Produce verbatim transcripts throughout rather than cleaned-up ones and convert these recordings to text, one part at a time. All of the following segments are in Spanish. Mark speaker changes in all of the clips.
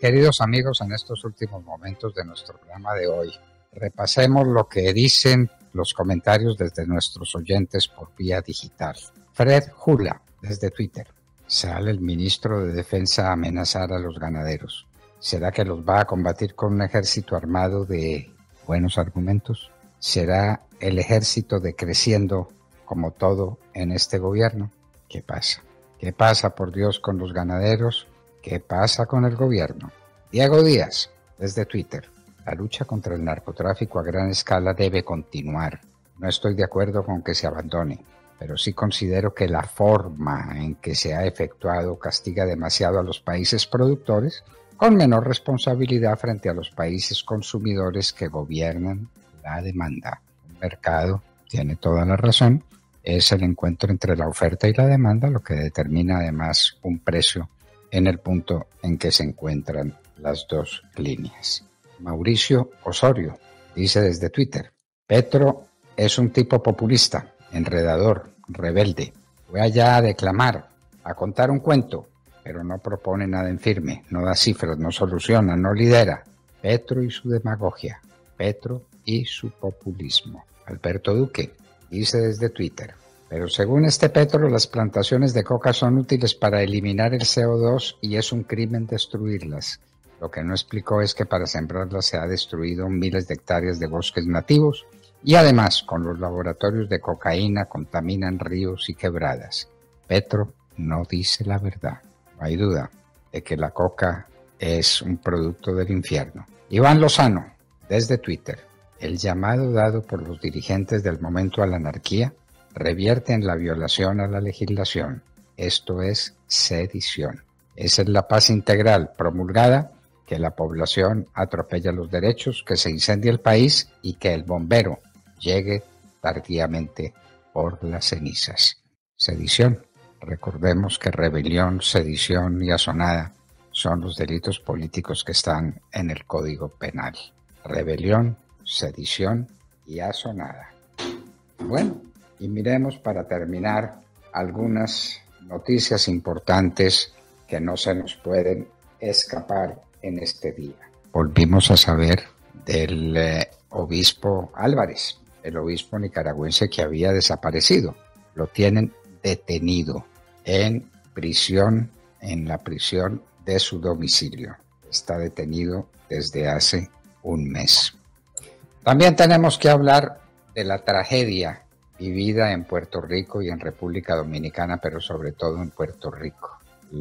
Speaker 1: Queridos amigos, en estos últimos momentos de nuestro programa de hoy, repasemos lo que dicen los comentarios desde nuestros oyentes por vía digital. Fred Jula, desde Twitter. Sale el ministro de Defensa a amenazar a los ganaderos. ¿Será que los va a combatir con un ejército armado de buenos argumentos? ¿Será el ejército decreciendo como todo en este gobierno? ¿Qué pasa? ¿Qué pasa, por Dios, con los ganaderos? ¿Qué pasa con el gobierno? Diego Díaz, desde Twitter. La lucha contra el narcotráfico a gran escala debe continuar. No estoy de acuerdo con que se abandone, pero sí considero que la forma en que se ha efectuado castiga demasiado a los países productores con menor responsabilidad frente a los países consumidores que gobiernan la demanda. El mercado tiene toda la razón. Es el encuentro entre la oferta y la demanda lo que determina además un precio en el punto en que se encuentran las dos líneas. Mauricio Osorio dice desde Twitter: Petro es un tipo populista, enredador, rebelde. Fue allá a declamar, a contar un cuento, pero no propone nada en firme, no da cifras, no soluciona, no lidera. Petro y su demagogia, Petro y su populismo. Alberto Duque dice desde Twitter: pero según este Petro, las plantaciones de coca son útiles para eliminar el C O dos y es un crimen destruirlas. Lo que no explicó es que para sembrarlas se ha destruido miles de hectáreas de bosques nativos y además con los laboratorios de cocaína contaminan ríos y quebradas. Petro no dice la verdad. No hay duda de que la coca es un producto del infierno. Iván Lozano, desde Twitter: el llamado dado por los dirigentes del momento a la anarquía revierte en la violación a la legislación. Esto es sedición. Esa es la paz integral promulgada, que la población atropella los derechos, que se incendie el país y que el bombero llegue tardíamente por las cenizas. Sedición. Recordemos que rebelión, sedición y asonada son los delitos políticos que están en el Código Penal. Rebelión, sedición y asonada. Bueno, y miremos para terminar algunas noticias importantes que no se nos pueden escapar en este día. Volvimos a saber del eh, obispo Álvarez, el obispo nicaragüense que había desaparecido. Lo tienen detenido en prisión, en la prisión de su domicilio. Está detenido desde hace un mes. También tenemos que hablar de la tragedia vivida en Puerto Rico y en República Dominicana, pero sobre todo en Puerto Rico.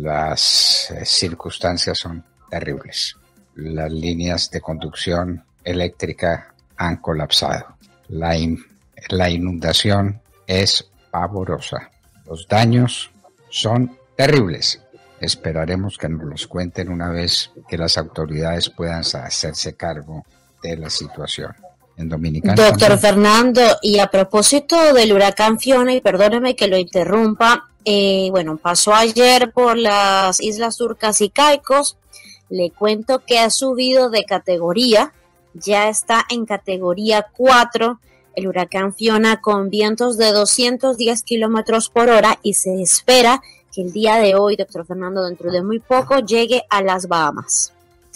Speaker 1: Las eh, circunstancias son terribles. Las líneas de conducción eléctrica han colapsado. La, in, la inundación es pavorosa. Los daños son terribles. Esperaremos que nos los cuenten una vez que las autoridades puedan hacerse cargo de la situación. En Dominicana
Speaker 2: Doctor
Speaker 1: también.
Speaker 2: Fernando, y a propósito del huracán Fiona, y perdóneme que lo interrumpa, eh, bueno, pasó ayer por las Islas Turcas y Caicos. Le cuento que ha subido de categoría, ya está en categoría cuatro, el huracán Fiona, con vientos de doscientos diez kilómetros por hora, y se espera que el día de hoy, doctor Fernando, dentro de muy poco, llegue a las Bahamas.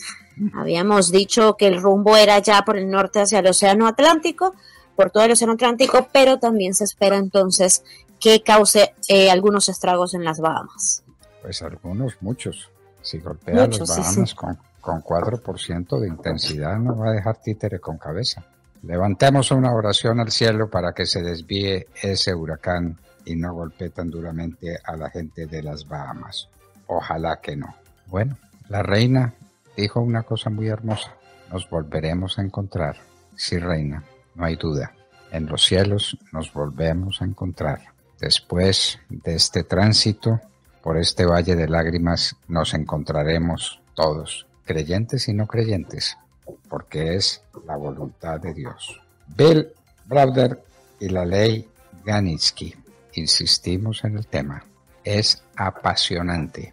Speaker 2: Habíamos dicho que el rumbo era ya por el norte hacia el Océano Atlántico, por todo el Océano Atlántico, pero también se espera entonces que cause eh, algunos estragos en las Bahamas.
Speaker 1: Pues algunos, muchos. Si golpea
Speaker 2: Muchos,
Speaker 1: las Bahamas sí, sí. Con, con cuatro por ciento de intensidad, no va a dejar títere con cabeza. Levantemos una oración al cielo para que se desvíe ese huracán y no golpee tan duramente a la gente de las Bahamas. Ojalá que no. Bueno, la reina dijo una cosa muy hermosa: nos volveremos a encontrar. Sí, reina, no hay duda. En los cielos nos volvemos a encontrar. Después de este tránsito por este valle de lágrimas nos encontraremos todos, creyentes y no creyentes, porque es la voluntad de Dios. Bill Browder y la ley Ganitsky. Insistimos en el tema. Es apasionante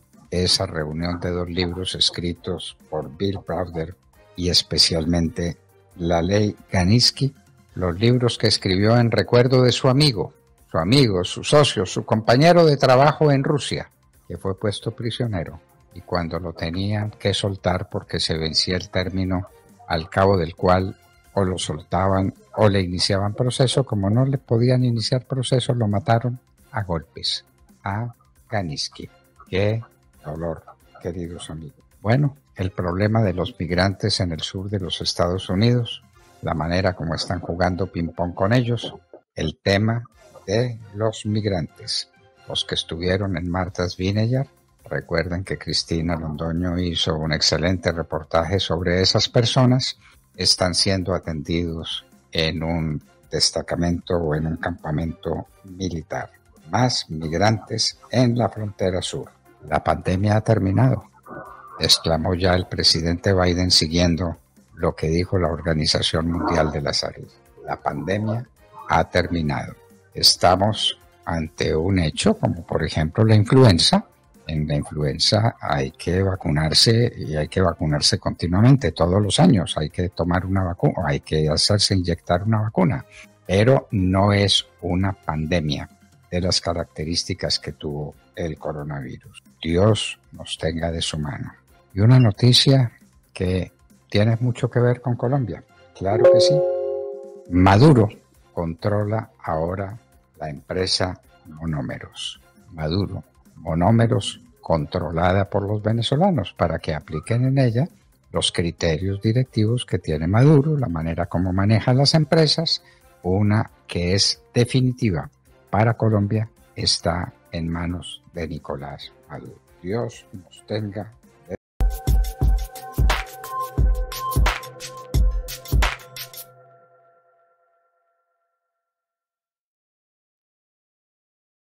Speaker 1: esa reunión de dos libros escritos por Bill Browder y especialmente la ley Ganitsky, los libros que escribió en recuerdo de su amigo, su amigo, su socio, su compañero de trabajo en Rusia, que fue puesto prisionero y cuando lo tenían que soltar porque se vencía el término al cabo del cual o lo soltaban o le iniciaban proceso, como no le podían iniciar proceso, lo mataron a golpes, a Ganiski. ¡Qué dolor, queridos amigos! Bueno, el problema de los migrantes en el sur de los Estados Unidos, la manera como están jugando ping-pong con ellos, el tema de los migrantes, los que estuvieron en Martha's Vineyard. Recuerden que Cristina Londoño hizo un excelente reportaje sobre esas personas. Están siendo atendidos en un destacamento o en un campamento militar. Más migrantes en la frontera sur. La pandemia ha terminado, exclamó ya el presidente Biden siguiendo lo que dijo la Organización Mundial de la Salud. La pandemia ha terminado. Estamos ante un hecho como por ejemplo la influenza. En la influenza hay que vacunarse y hay que vacunarse continuamente, todos los años. Hay que tomar una vacuna, hay que hacerse inyectar una vacuna, pero no es una pandemia de las características que tuvo el coronavirus. Dios nos tenga de su mano. Y una noticia que tiene mucho que ver con Colombia. Claro que sí. Maduro controla ahora la empresa Monómeros. Maduro, Monómeros, controlada por los venezolanos para que apliquen en ella los criterios directivos que tiene Maduro, la manera como manejan las empresas. Una que es definitiva para Colombia está en manos de Nicolás Maduro. Dios nos tenga